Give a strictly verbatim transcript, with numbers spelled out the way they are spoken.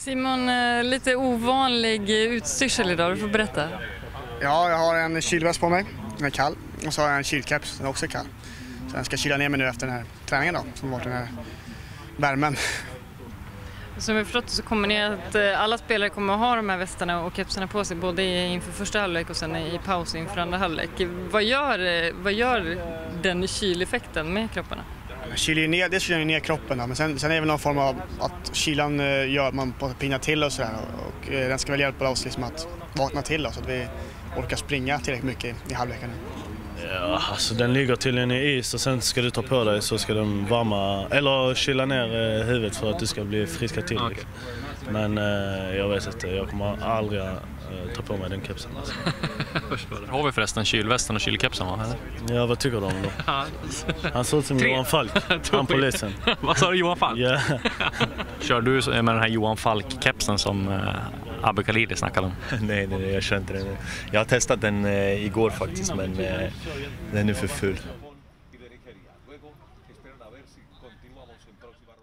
Simon, lite ovanlig utstyrsel idag, du får berätta. Ja, jag har en kylväst på mig, den är kall. Och så har jag en kylkeps, den är också kall. Så jag ska kyla ner mig nu efter den här träningen då, som har varit den här värmen. Som vi förstått så kommer ni att alla spelare kommer att ha de här västarna och kepsarna på sig både inför första halvlek och sen i paus inför andra halvlek. Vad gör, vad gör den kyleffekten med kropparna? Kyler ner, det kyler ner kroppen då, men sen, sen är det väl någon form av att kylan gör man på att pinna till och sådär. Och, och den ska väl hjälpa oss liksom att vakna till då, så att vi orkar springa tillräckligt mycket i halvleken. Ja, alltså den ligger tydligen i is och sen ska du ta på dig så ska den varma eller kyla ner eh, huvudet för att du ska bli friska till. Okay. Men eh, jag vet inte, jag kommer aldrig eh, ta på mig den kepsen. Alltså. Har vi förresten kylvästen och kylkepsen, va? Eller? Ja, vad tycker du om då? Han såg ut som Johan Falk, han polisen. Vad sa du, Johan Falk? Ja. Kör du med den här Johan Falk-kepsen som eh, Abbe Khalili snackade om? nej, nej, jag kör inte den. Jag har testat den eh, igår faktiskt, men eh, den är för full.